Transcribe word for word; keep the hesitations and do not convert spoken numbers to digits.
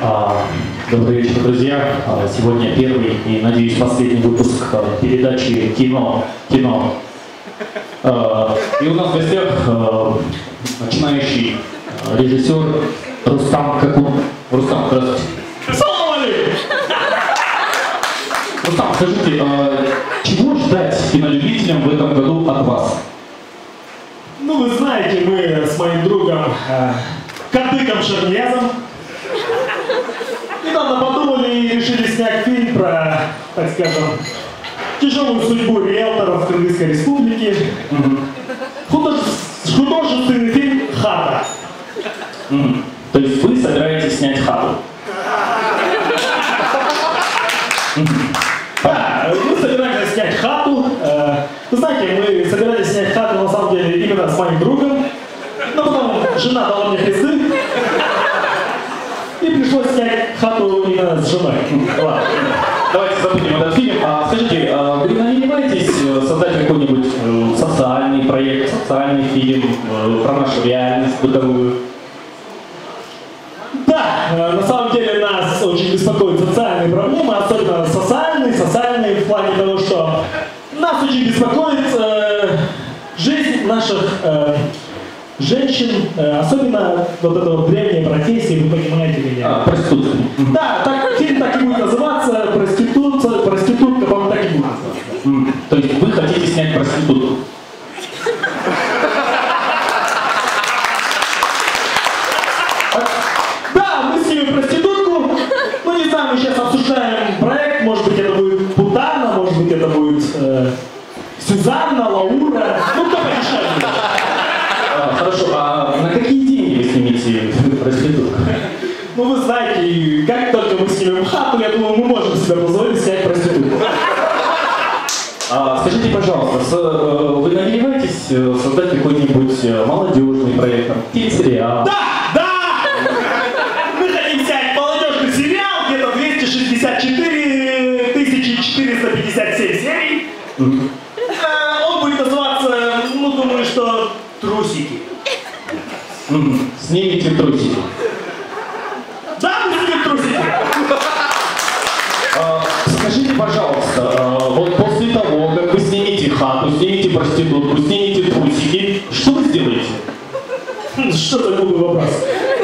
Добрый вечер, друзья. Сегодня первый и, надеюсь, последний выпуск передачи «Кино». Кино. И у нас в гостях начинающий режиссер Рустам Какун. Рустам, здравствуйте. Салам алейкум! Рустам, скажите, чего ждать кинолюбителям в этом году от вас? Ну, вы знаете, мы с моим другом э, Кадыком Шернезом недавно подумали и решили снять фильм про, так скажем, тяжелую судьбу риэлторов в Кыргызской республике. Mm-hmm. Художе- Художественный фильм «Хата». Mm-hmm. То есть вы собираетесь снять «Хату»? Mm-hmm. Да, мы собираемся снять «Хату». Э, вы знаете, мы собирались снять «Хату» на самом деле именно с моим другом. Но потом жена дала мне пизды. И пришлось снять «Хату» именно с женой. Ладно. Давайте забудем этот фильм. А, скажите, а вы намереваетесь создать какой-нибудь э, социальный проект, социальный фильм э, про нашу реальность бытовую? Да, э, на самом деле нас очень беспокоят социальные проблемы, особенно социальные, социальные в плане того, что нас очень беспокоит э, жизнь наших э, женщин, э, особенно вот эта вот древняя профессия, вы понимаете меня. А, проститутка. Да, так, фильм так и будет называться, проститутка, проститутка, по-моему, так и будет называться. Mm. То есть вы хотите снять проститутку? Да, мы снимем проститутку, ну не знаю, мы сейчас обсуждаем проект, может быть это будет Путана, может быть это будет э, Сюзанна, Лаура, ну кто порешает. А, хорошо, а на какие деньги вы снимете проститутку? Ну вы знаете, как только мы снимем «Хату», я думаю, мы можем себе позволить снять проститутку. А, скажите, пожалуйста, с, э, вы намереваетесь э, создать какой-нибудь э, молодежный проект, там, телесериал? Да, да! Мы хотим снять молодежный сериал, где-то двести шестьдесят четыре тысячи четыреста пятьдесят семь серий. Mm-hmm. Э, Он будет называться, ну думаю, что «Трусики». Mm-hmm. Снимите трусики. Да, мы снимем «Трусики». А, скажите, пожалуйста, а, вот после того, как вы снимете «Хату», снимете проститутку, снимете трусики, что вы сделаете? Что за глупый вопрос?